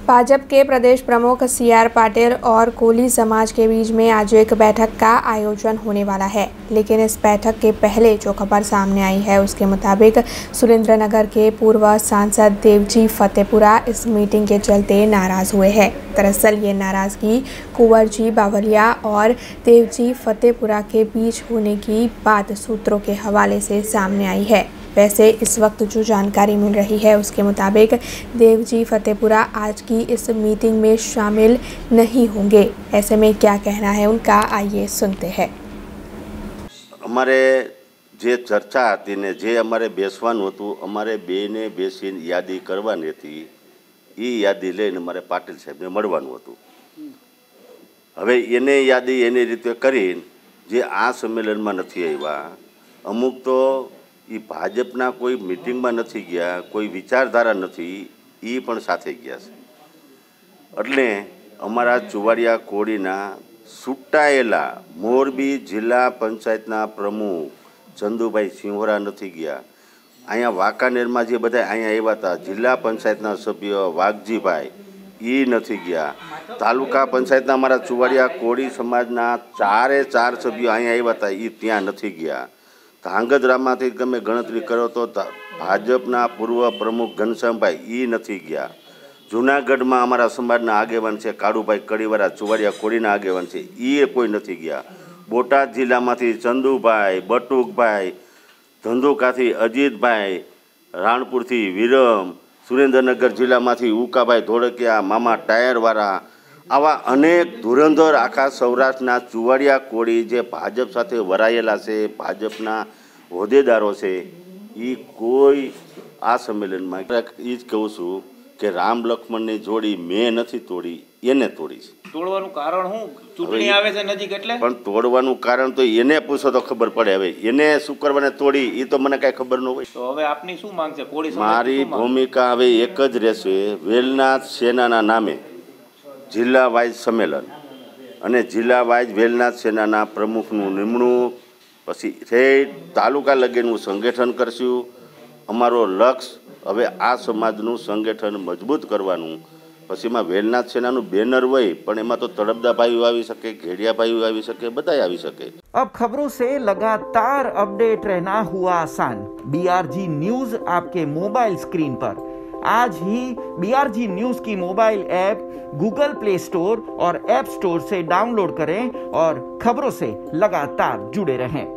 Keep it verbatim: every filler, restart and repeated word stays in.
भाजपा के प्रदेश प्रमुख C R Patil और कोली समाज के बीच में आज एक बैठक का आयोजन होने वाला है, लेकिन इस बैठक के पहले जो खबर सामने आई है उसके मुताबिक सुरेंद्रनगर के पूर्व सांसद देवजी फतेपुरा इस मीटिंग के चलते नाराज हुए हैं। दरअसल ये नाराजगी कुंवरजी बावलिया और देवजी फतेपुरा के बीच होने की बात सूत्रों के हवाले से सामने आई है। वैसे इस वक्त जो जानकारी मिल रही है उसके मुताबिक देवजी फतेपुरा आज की इस मीटिंग में शामिल नहीं होंगे। ऐसे में क्या कहना है उनका, आइए सुनते हैं। हमारे जे चर्चा थी ने जे अमारे बेसवानुं हतुं, अमारे बेने बेसीने यादी करवानी हती, ई यादी लईने अमारे पाटिल साहेबने मळवानुं हतुं। हवे एने यादी एनी रीते करीने जे आ संमेलनमां नथी आव्या, अमुक तो એ ભાજપના કોઈ મિટિંગમાં નથી ગયા, કોઈ વિચારધારા નથી, એ પણ સાથે ગયા છે। એટલે અમારા ચુવાડિયા કોળીના છૂટાયેલા મોરબી જિલ્લા પંચાયતના પ્રમુખ ચંદુભાઈ સિંહોરા નથી ગયા। અહીંયા વાંકાનેરમાં જે બધા અહીંયા આવ્યા હતા જિલ્લા પંચાયતના સભ્ય વાઘજીભાઈ એ નથી ગયા। તાલુકા પંચાયતના અમારા ચુવાડિયા કોળી સમાજના ચારે ચાર સભ્યો અહીંયા આવ્યા હતા, એ ત્યાં નથી ગયા। ધાંગધ્રામાંથી તમે ગણતરી કરો તો ભાજપના પૂર્વ પ્રમુખ ઘનશ્યામભાઈ એ નથી ગયા। જૂનાગઢમાં અમારા સમાજના આગેવાન છે કાળુભાઈ કડીવાળા ચુવાડિયા કોળીના આગેવાન છે, એ કોઈ નથી ગયા। બોટાદ જિલ્લામાંથી ચંદુભાઈ, બટુકભાઈ, ધંધુકાથી અજીતભાઈ, રાણપુરથી વિરમ, સુરેન્દ્રનગર જિલ્લામાંથી ઉકાભાઈ ધોળકિયા, મામા ટાયરવાળા, આવા અનેક ધુરંધર આખા સૌરાષ્ટ્રના ચુવાડિયા કોળી જે ભાજપ સાથે વરાયેલા છે, ભાજપના હોદ્દેદારો છે, એ કોઈ આ સંમેલનમાં એ જ કહું છું કે રામ લક્ષ્મણની જોડી મેં નથી તોડી, એને તોડી છે। તોડવાનું કારણ શું? ચૂંટણી આવે છે નજીક એટલે? પણ તોડવાનું કારણ તો એને પૂછો તો ખબર પડે। હવે એને શું કરવાને તોડી એ તો મને કાંઈ ખબર ન હોય। તો હવે આપની શું માંગ છે? કોળી મારી ભૂમિકા હવે એક જ રહેશે, વેલનાથ સેનાના નામે જિલ્લા વાઇઝ સંમેલન અને જિલ્લા વાઇઝ વેલનાથ સેનાના પ્રમુખનું નિમણૂક, પછી ઠેઠ તાલુકા લગીનું સંગઠન કરશું। અમારો લક્ષ્ય હવે આ સમાજનું સંગઠન મજબૂત કરવાનું। પછી એમાં વેલનાથ સેનાનું બેનર હોય, પણ એમાં તો તળપદા ભાઈઓ આવી શકે, ઘેડિયા ભાઈઓ આવી શકે, બધાય આવી શકે। अब खबरों से लगातार अपडेट रहना हुआ आसान। बीआरजी न्यूज आपके मोबाइल स्क्रीन पर आज ही बीआरजी न्यूज की mobile app Google Play Store और ऐप स्टोर से डाउनलोड करें और खबरों से लगातार जुड़े रहें।